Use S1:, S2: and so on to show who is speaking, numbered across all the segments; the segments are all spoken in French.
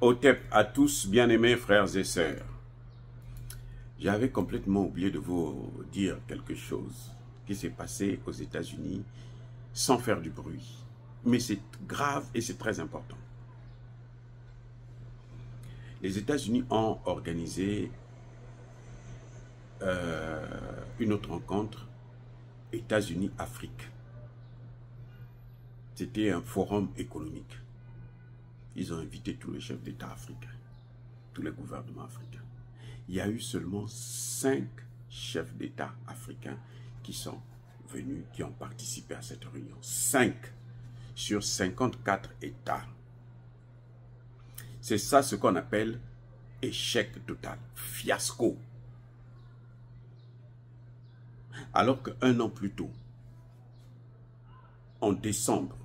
S1: Otep à tous, bien-aimés frères et sœurs. J'avais complètement oublié de vous dire quelque chose qui s'est passé aux États-Unis sans faire du bruit. Mais c'est grave et c'est très important. Les États-Unis ont organisé une autre rencontre États-Unis-Afrique. C'était un forum économique. Ils ont invité tous les chefs d'État africains, tous les gouvernements africains. Il y a eu seulement 5 chefs d'État africains qui sont venus, qui ont participé à cette réunion. 5 sur 54 États. C'est ça ce qu'on appelle échec total, fiasco. Alors qu'un an plus tôt, en décembre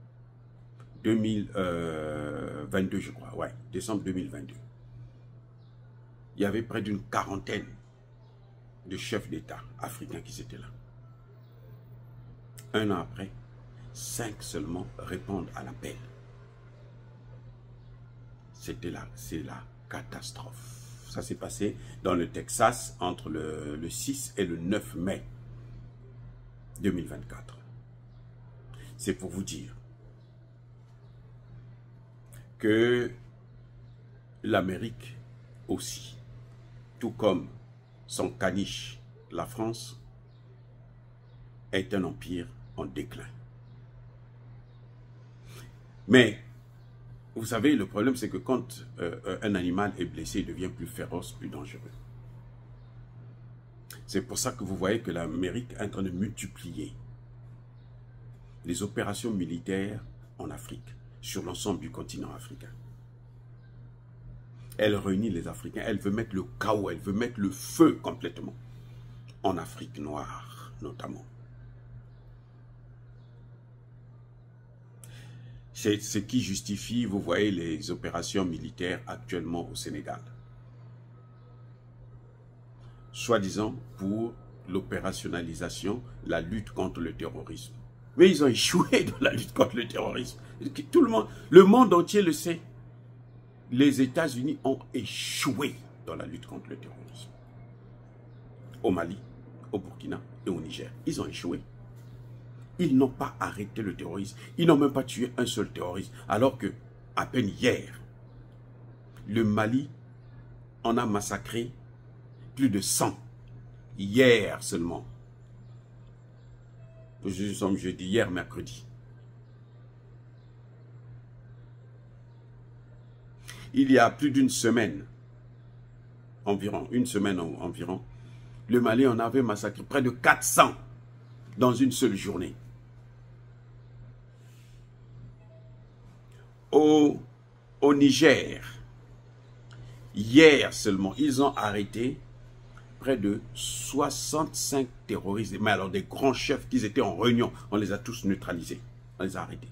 S1: 2022, je crois, ouais, décembre 2022, il y avait près d'une quarantaine de chefs d'État africains qui étaient là. Un an après, 5 seulement répondent à l'appel. C'était là, c'est la catastrophe. Ça s'est passé dans le Texas entre le 6 et le 9 mai 2024. C'est pour vous dire que l'Amérique aussi, tout comme son caniche, la France, est un empire en déclin. Mais, vous savez, le problème c'est que quand un animal est blessé, il devient plus féroce, plus dangereux. C'est pour ça que vous voyez que l'Amérique est en train de multiplier les opérations militaires en Afrique, sur l'ensemble du continent africain. Elle réunit les Africains, elle veut mettre le chaos, elle veut mettre le feu complètement, en Afrique noire notamment. C'est ce qui justifie, vous voyez, les opérations militaires actuellement au Sénégal. Soi-disant pour l'opérationnalisation, la lutte contre le terrorisme. Mais ils ont échoué dans la lutte contre le terrorisme. Tout le monde entier le sait. Les États-Unis ont échoué dans la lutte contre le terrorisme. Au Mali, au Burkina et au Niger. Ils ont échoué. Ils n'ont pas arrêté le terrorisme. Ils n'ont même pas tué un seul terroriste. Alors que, à peine hier, le Mali en a massacré plus de 100. Hier seulement. Nous sommes jeudi, hier mercredi. Il y a plus d'une semaine, environ, le Mali en avait massacré près de 400 dans une seule journée. Au Niger, hier seulement, ils ont arrêté près de 65 terroristes, mais alors des grands chefs qui étaient en réunion, on les a tous neutralisés, on les a arrêtés.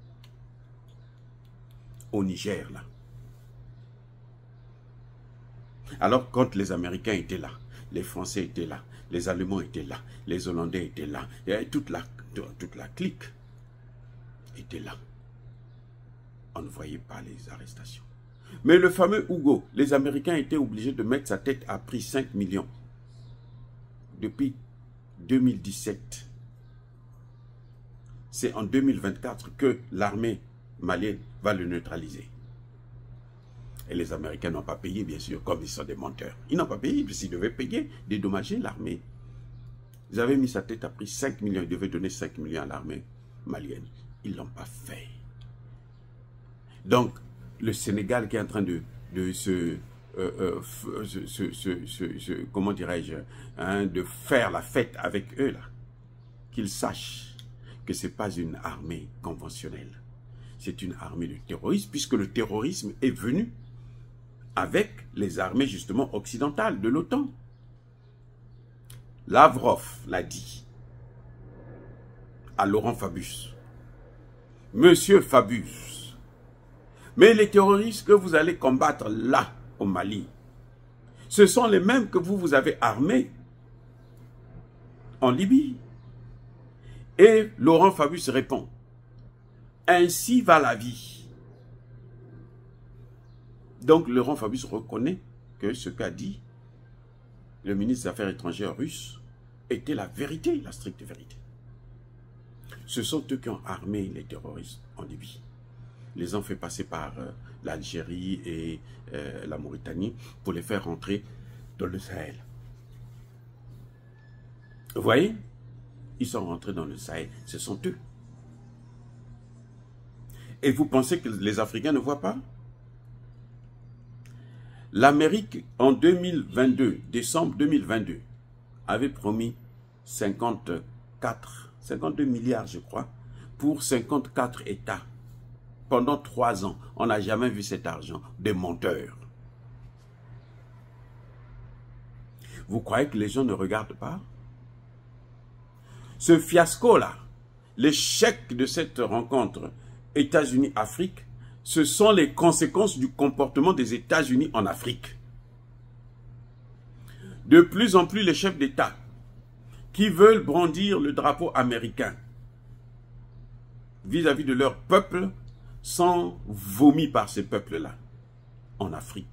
S1: Au Niger, là. Alors, quand les Américains étaient là, les Français étaient là, les Allemands étaient là, les Hollandais étaient là, et toute la clique était là. On ne voyait pas les arrestations. Mais le fameux Hugo, les Américains étaient obligés de mettre sa tête à prix 5 millions. Depuis 2017. C'est en 2024 que l'armée malienne va le neutraliser. Et les Américains n'ont pas payé, bien sûr, comme ils sont des menteurs. Ils n'ont pas payé, puisqu'ils devaient payer, dédommager l'armée. Ils avaient mis sa tête à prix 5 millions, ils devaient donner 5 millions à l'armée malienne. Ils ne l'ont pas fait. Donc, le Sénégal qui est en train de comment dirais-je, hein, de faire la fête avec eux, là, qu'ils sachent que ce n'est pas une armée conventionnelle. C'est une armée de terroristes, puisque le terrorisme est venu avec les armées justement occidentales de l'OTAN. Lavrov l'a dit à Laurent Fabius. Monsieur Fabius, mais les terroristes que vous allez combattre là, au Mali, ce sont les mêmes que vous avez armés en Libye. Et Laurent Fabius répond, ainsi va la vie. Donc Laurent Fabius reconnaît que ce qu'a dit le ministre des Affaires étrangères russe était la vérité, la stricte vérité. Ce sont eux qui ont armé les terroristes en Libye. Les ont fait passer par l'Algérie et la Mauritanie pour les faire rentrer dans le Sahel. Vous voyez? Ils sont rentrés dans le Sahel, ce sont eux. Et vous pensez que les Africains ne voient pas? L'Amérique, en 2022, décembre 2022, avait promis 52 milliards, je crois, pour 54 États. Pendant 3 ans, on n'a jamais vu cet argent. Des menteurs. Vous croyez que les gens ne regardent pas? Ce fiasco-là, l'échec de cette rencontre États-Unis-Afrique, ce sont les conséquences du comportement des États-Unis en Afrique. De plus en plus, les chefs d'État qui veulent brandir le drapeau américain vis-à-vis de leur peuple sont vomis par ces peuples-là en Afrique.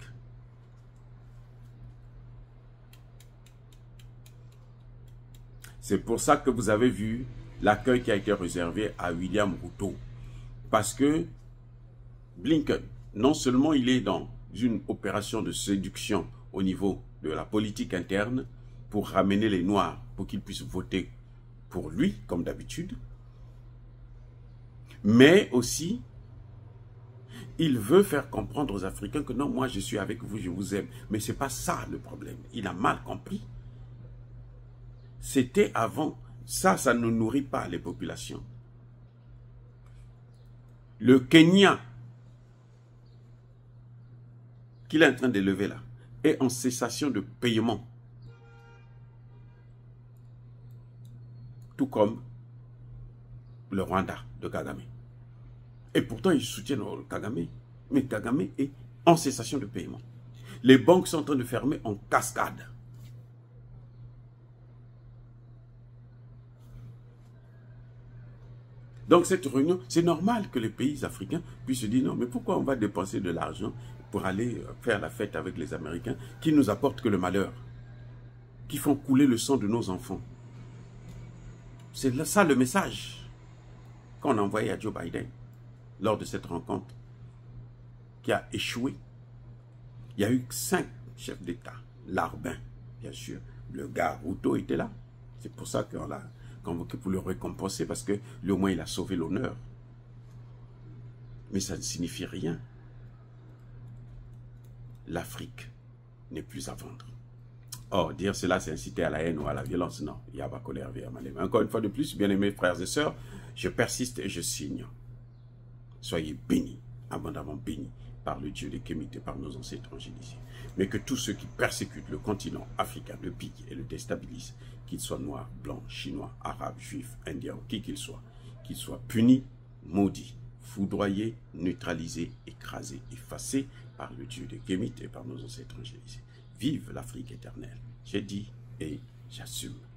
S1: C'est pour ça que vous avez vu l'accueil qui a été réservé à William Ruto. Parce que Blinken, non seulement il est dans une opération de séduction au niveau de la politique interne pour ramener les Noirs, pour qu'ils puissent voter pour lui, comme d'habitude, mais aussi, il veut faire comprendre aux Africains que non, moi je suis avec vous, je vous aime. Mais ce n'est pas ça le problème. Il a mal compris. C'était avant. Ça ne nourrit pas les populations. Le Kenya, qu'il est en train d'élever là, est en cessation de paiement. Tout comme le Rwanda de Kagame. Et pourtant, ils soutiennent Kagame. Mais Kagame est en cessation de paiement. Les banques sont en train de fermer en cascade. Donc cette réunion, c'est normal que les pays africains puissent se dire non, mais pourquoi on va dépenser de l'argent pour aller faire la fête avec les Américains qui nous apportent que le malheur, qui font couler le sang de nos enfants. C'est ça le message qu'on a envoyé à Joe Biden lors de cette rencontre qui a échoué. Il y a eu 5 chefs d'État, Larbin, bien sûr, le gars Ruto était là. C'est pour ça qu'on l'a convoqué pour le récompenser, parce que lui au moins il a sauvé l'honneur. Mais ça ne signifie rien. L'Afrique n'est plus à vendre. Or, dire cela, c'est inciter à la haine ou à la violence. Non, il y a pas colère. Encore une fois de plus, bien-aimés frères et sœurs, je persiste et je signe. Soyez bénis, abondamment bénis par le Dieu des Kémites et par nos ancêtres angélisés. Mais que tous ceux qui persécutent le continent africain, le piquent et le déstabilisent, qu'ils soient noirs, blancs, chinois, arabes, juifs, indiens, qui qu'ils soient punis, maudits, foudroyés, neutralisés, écrasés, effacés par le Dieu des Kémites et par nos ancêtres angélisés. Vive l'Afrique éternelle. J'ai dit et j'assume.